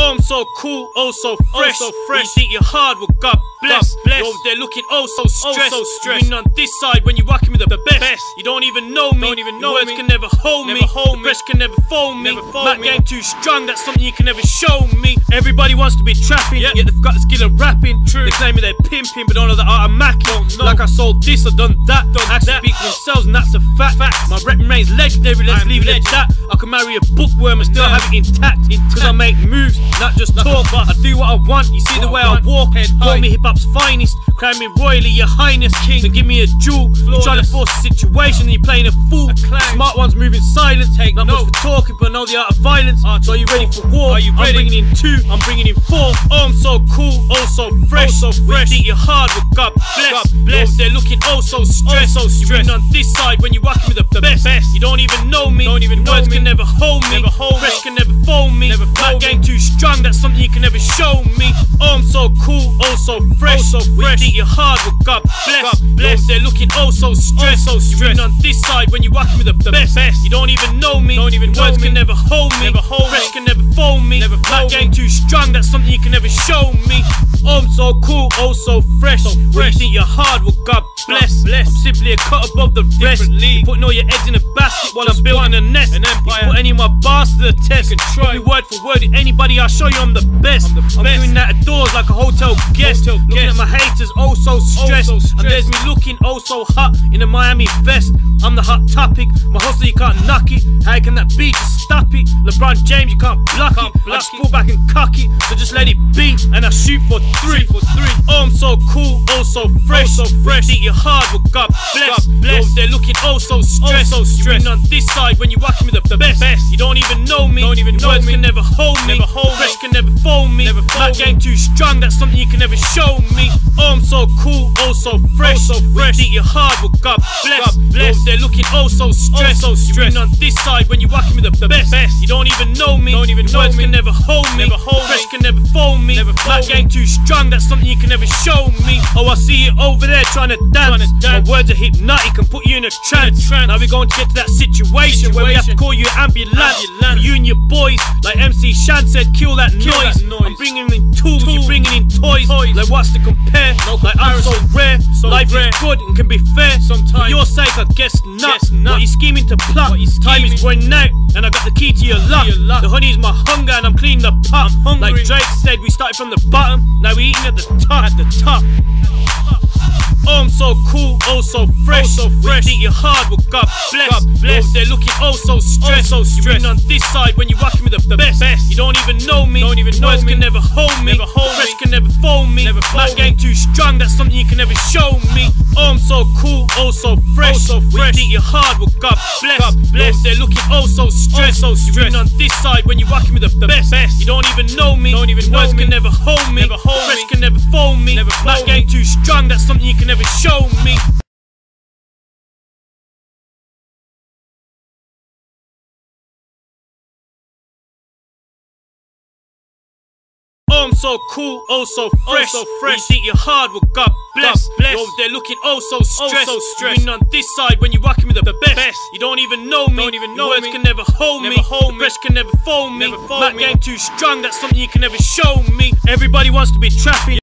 Oh, I'm so cool, oh so fresh. You think you're hard, well God bless. You're over there looking oh so stressed. You've been on this side when you're rocking with the best. You don't even know me. Words can never hold me. The press can never fold me. That game too strong, that's something you can never show me. Everybody wants to be trapping, yet they've got the skill of rapping. They claim they're pimping, but don't know the art of macking. Like I sold this, I done that. Actually speak for themselves, and that's a fact. My rep remains legendary, let's leave it at that. I can marry a bookworm and still have it intact. Cause I make moves, not just talk. I do what I want, you see the way I walk. Call me hip-hop's finest, crown me royally, your highness. Then give me a jewel. You try to force a situation and you're playing a fool. Smart ones moving silent, not much for talking, but know the art of violence. So are you ready for war? I'm bringing in 2, I'm bringing in 4. Oh, I'm so cool, oh so fresh. We think you're hard, but God bless. You're over there looking oh so stressed. You've been on this side when you're rocking with the best. You don't even know me. Words can never hold me. Press can never fold me. That game too strong, that's something you can never show me. Oh, I'm so cool, oh so fresh. We think you're hard, but God bless. You're over there looking oh so stressed. You've been on this side when you're rocking with the best. You don't even know me. Words can never hold me. Press can never fold me. That game too strong, that's something you can never show me. Oh, I'm so cool, oh so fresh. We think you're hard, well God bless. I'm simply a cut above the rest. Putting all your eggs in a basket while I'm building a nest. Put any of my bars to the test. Put me word for word, anybody I'll show you I'm the best. I'm doing that at doors like a hotel guest. Looking at my haters, oh so stressed. And there's me looking oh so hot in a Miami vest. I'm the hot topic, my hustle you can't knock it. How can that be? Just stop it. LeBron James you can't block it. I just pull back and cock it, so just let it be. And I shoot for 3. Oh, I'm so cool, oh so fresh. You think you're hard, well God bless. You're over there looking oh so stressed. You've been on this side when you're rocking with the best. You don't even know me. Words can never hold me. Press can never fold me. That game too strong, that's something you can never show me. Oh, I'm so cool, oh so fresh. You think you're hard, well God bless. You're over there looking oh so stressed. You've been on this side when you're rocking with the best. You don't even know me. Words can never hold me. Press can never fold me. That game too strong, that's something you can never show me. Oh, I see you over there trying to dance. My words are hypnotic and put you in a trance. Now we're going to get to that situation where we have to call you ambulance. For you and your boys, like MC Shan said, kill that noise. I'm bringing in tools, you're bringing in toys. Like what's to compare? Like I'm so rare. Life is good and can be fair. For your sake, I guess not. What you scheming to plot? Time is running out, and I got the key to your lock. The honey's my hunger, and I'm cleaning the pot. Like Drake said, we started from the bottom, now we eating at the top. Oh, I'm so cool, oh so fresh. We think you're hard, well God bless. You're over there looking oh so stressed. You've been on this side when you're rocking with the best. You don't even know me. Words can never hold me. Press can never fold me. That game too strong, that's something you can never show me. Oh, I'm so cool, oh so fresh. We think you're hard, well God bless. You're over there looking oh so stressed. You've been on this side when you're rocking with the best. You don't even know me. Words can never hold me. Press can never fold me. That game too strong, that's something you can never show me. Oh, I'm so cool, oh so fresh. You think you're hard, well God bless. You're over there looking oh so stressed. You've been on this side when you're rocking with the best. You don't even know me. Words can never hold me. Press can never fold me. That game too strong, that's something you can never show me. Everybody wants to be trapping.